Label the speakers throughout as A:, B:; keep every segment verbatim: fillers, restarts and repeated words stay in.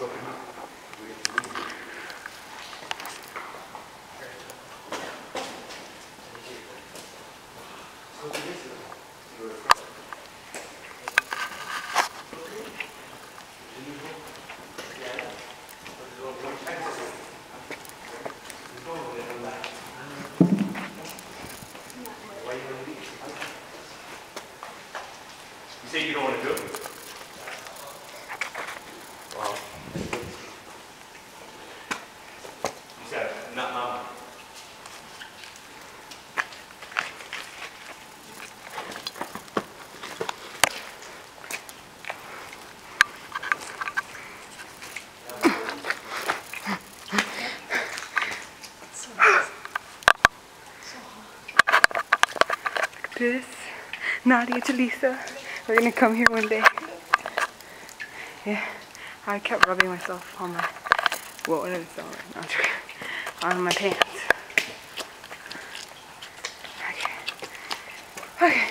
A: You say you don't want to do it? Wow. You said, not mama.
B: This, Nadia to Lisa, we're gonna come here one day. Yeah, I kept rubbing myself on my, well, what is it? Not true. On my pants. Okay. Okay.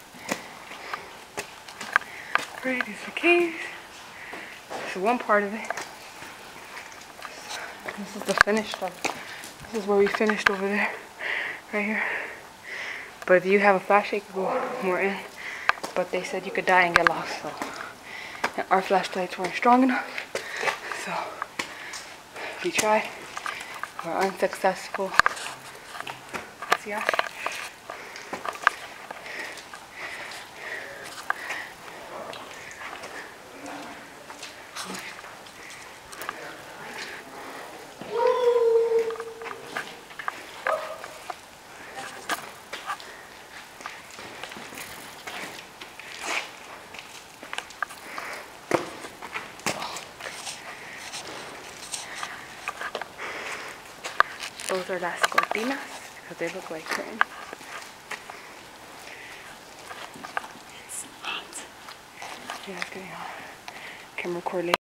B: Right, these are the caves. This is one part of it. This is the finished stuff. This is where we finished over there. Right here. But if you have a flashlight, you could go more in. But they said you could die and get lost, so. And our flashlights weren't strong enough. So, we tried. We're unsuccessful. See ya. Those are las cortinas because they look like curtains. It's hot. Yeah, it's getting hot. Can record later.